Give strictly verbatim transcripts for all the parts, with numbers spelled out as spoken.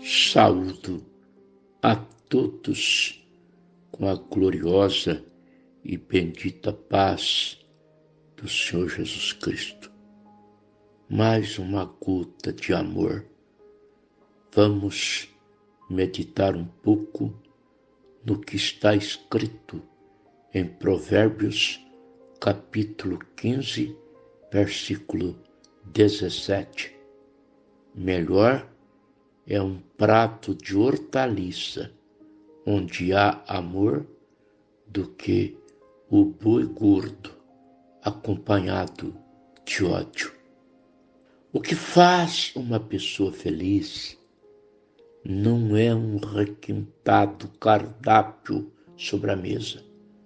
Saúdo a todos com a gloriosa e bendita paz do Senhor Jesus Cristo. Mais uma gota de amor. Vamos meditar um pouco no que está escrito em Provérbios, capítulo quinze, versículo dezessete. Melhor é um prato de hortaliça onde há amor do que o boi gordo acompanhado de ódio. O que faz uma pessoa feliz não é um requintado cardápio sobre a mesa,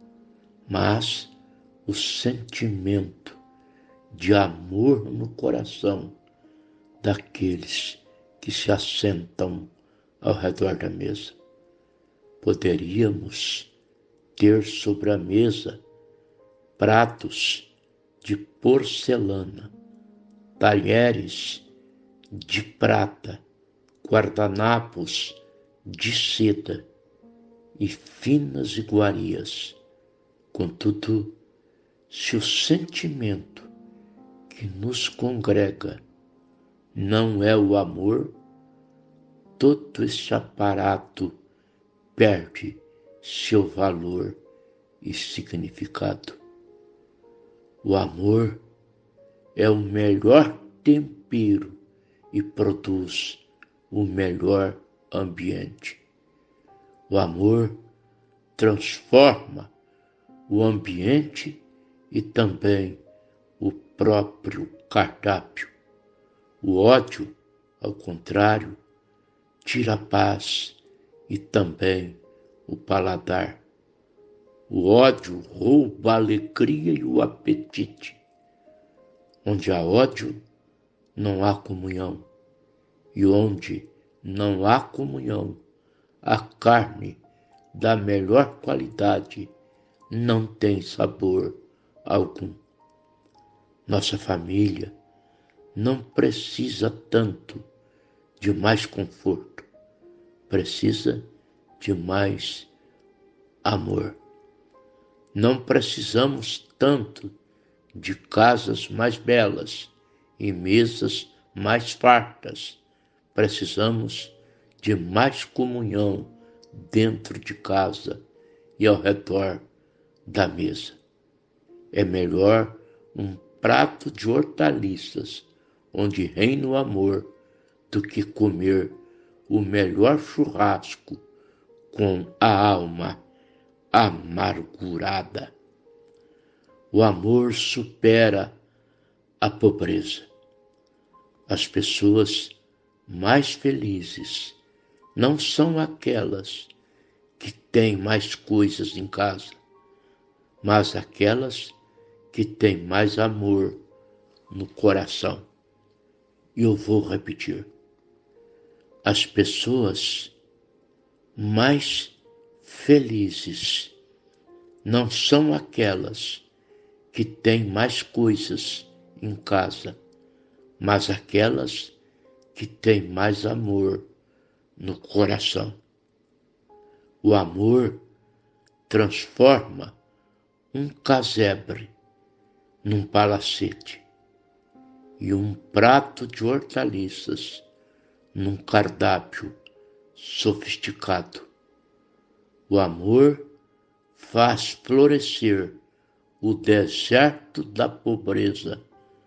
mas o sentimento de amor no coração daqueles que se assentam ao redor da mesa. Poderíamos ter sobre a mesa pratos de porcelana, talheres de prata, guardanapos de seda e finas iguarias. Contudo, se o sentimento que nos congrega não é o amor, todo esse aparato perde seu valor e significado. O amor é o melhor tempero e produz o melhor ambiente. O amor transforma o ambiente e também o próprio cardápio. O ódio, ao contrário, tira a paz e também o paladar. O ódio rouba a alegria e o apetite. Onde há ódio, não há comunhão. E onde não há comunhão, a carne da melhor qualidade não tem sabor algum. Nossa família não precisa tanto de mais conforto, precisa de mais amor. Não precisamos tanto de casas mais belas e mesas mais fartas, precisamos de mais comunhão dentro de casa e ao redor da mesa. É melhor um prato de hortaliças onde reina o amor do que comer o melhor churrasco com a alma amargurada. O amor supera a pobreza. As pessoas mais felizes não são aquelas que têm mais coisas em casa, mas aquelas que têm mais amor no coração. E eu vou repetir. As pessoas mais felizes não são aquelas que têm mais coisas em casa, mas aquelas que têm mais amor no coração. O amor transforma um casebre num palacete e um prato de hortaliças num cardápio sofisticado. O amor faz florescer o deserto da pobreza,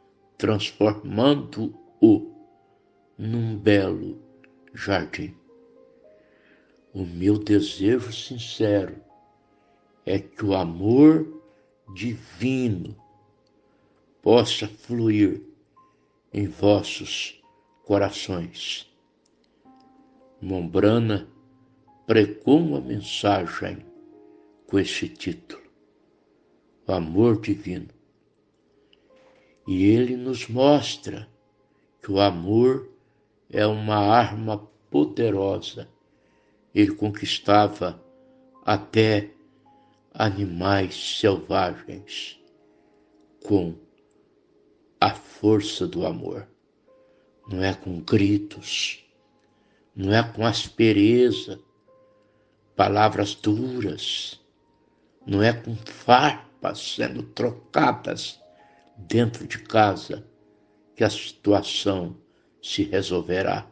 transformando-o num belo jardim. O meu desejo sincero é que o amor divino possa fluir em vossos corações. Mombrana pregou uma mensagem com esse título, o amor divino. E ele nos mostra que o amor é uma arma poderosa. Ele conquistava até animais selvagens com a força do amor. Não é com gritos, não é com aspereza, palavras duras, não é com farpas sendo trocadas dentro de casa que a situação se resolverá.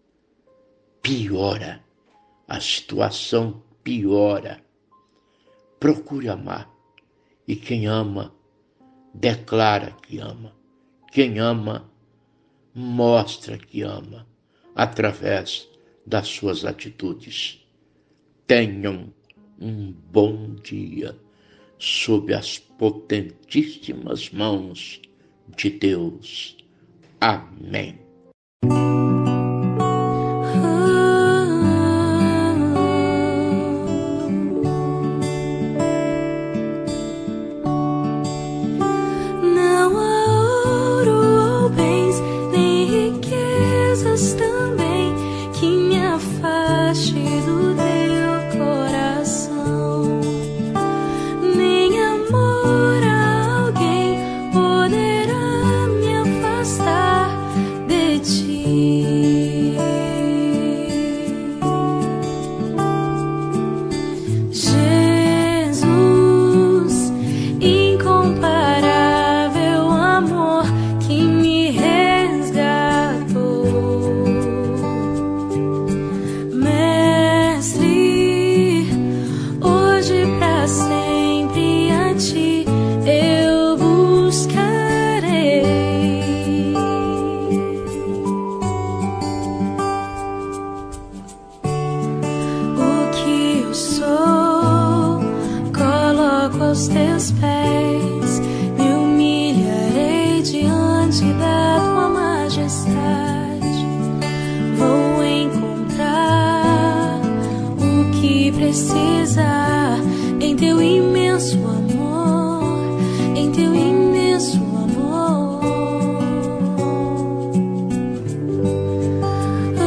Piora, a situação piora. Procure amar, e quem ama, declara que ama. Quem ama, mostra que ama, através das suas atitudes. Tenham um bom dia sob as potentíssimas mãos de Deus. Amém. Aos teus pés, me humilharei diante da tua majestade. Vou encontrar o que precisar em teu imenso amor, em teu imenso amor. Uh,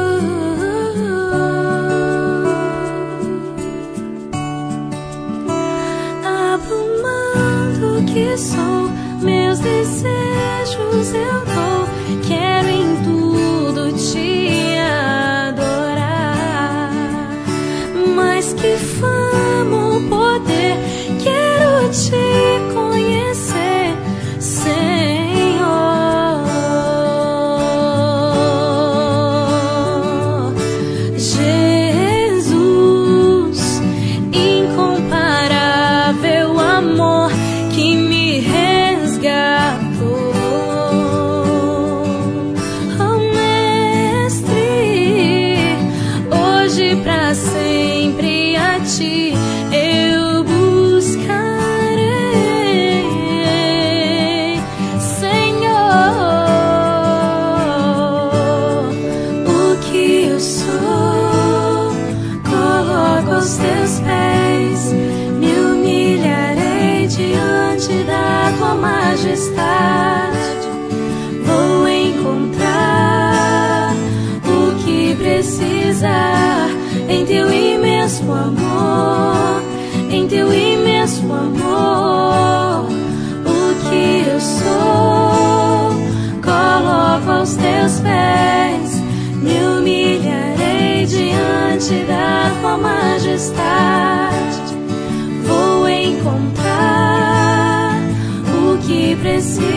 uh, uh. Que sou, meus desejos eu dou, quero em tudo te adorar. Mais que fama ou poder, quero te conhecer, Senhor. Jesus, incomparável amor que me resgatou. Oh, Mestre, hoje pra sempre a ti eu buscarei, Senhor. O que eu sou, coloco aos teus pés, me humilharei diante da tua majestade. Vou encontrar o que precisar em teu imenso amor, em teu imenso amor. O que eu sou, coloco aos teus pés, me humilharei diante da tua majestade. Vou encontrar o que preciso